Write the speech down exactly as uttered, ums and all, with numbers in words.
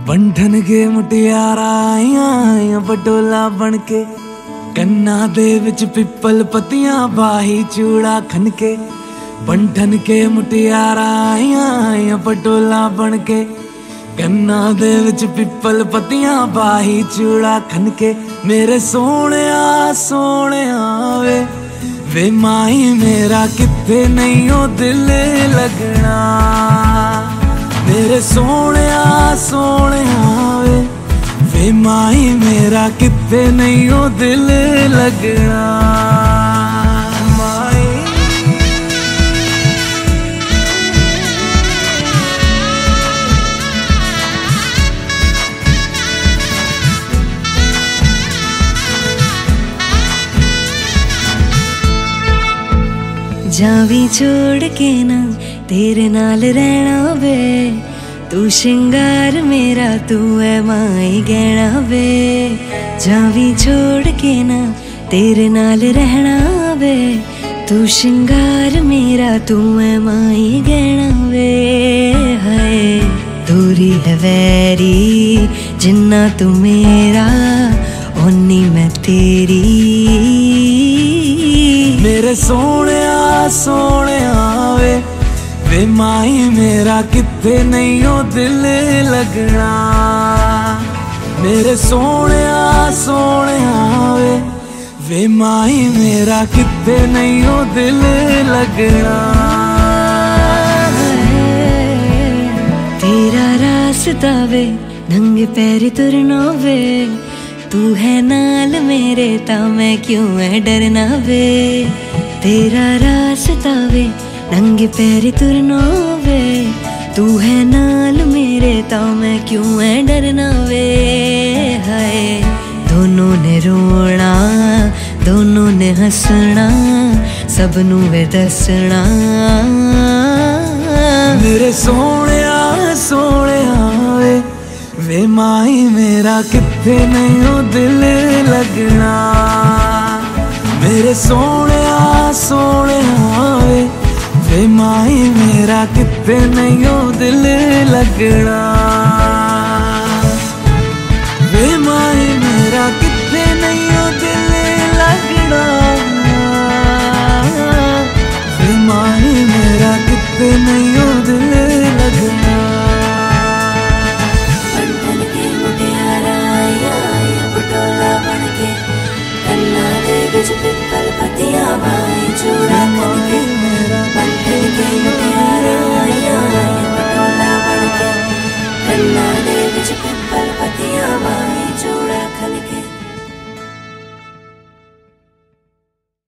बंधन के मुटियारा आईया बटोला बन के कन्ना दे विच पिपल पतियां बाही चूड़ा खन के। बंधन के मुटियारा आईया बटोला बन के कन्ना दे विच पिपल पतियां बाही चूड़ा खन के। मेरे सोने सोने वे वे माही मेरा किथे नहीं ओ दिल लगना। मेरे सोने सोने वे वे माही मेरा किथे नहीं ओ दिल लगना। जावी छोड़ के ना तेरे नाल रहना वे, तू शिंगार मेरा तू है माई गहना वे। जावी छोड़ के ना तेरे नाल रहना वे, तू शिंगार मेरा तू है माई गहना वे। हाय दूरी है वैरी जिन्ना तू मेरा ओनी मैं तेरी। मेरे सोने सोने वे वे माही मेरा किथे नहीं ओ दिल लगना। मेरे सोने सोने वे वे माही मेरा किथे नहीं ओ दिल लगना। तेरा रास्ता वे नंगे पैर तुरना वे, तू है नाल मेरे ता मैं क्यों है डरना वे। तेरा रास्ता वे नंगे पैर तुरना वे, तू है नाल मेरे ता मैं क्यों है डरना वे। हाय दोनों ने रोना दोनों ने हंसना सबनू वे दसना। मेरे सोने सोने वे वे माही मेरा किथे नहीं ओ दिल लगना। मेरे सोने सोने वे वे माही मेरा किथे नहीं ओ दिल लगना। वे माही मेरा किथे नहीं ओ दिल लगना। वे माही मेरा किथे नहीं ओ दिल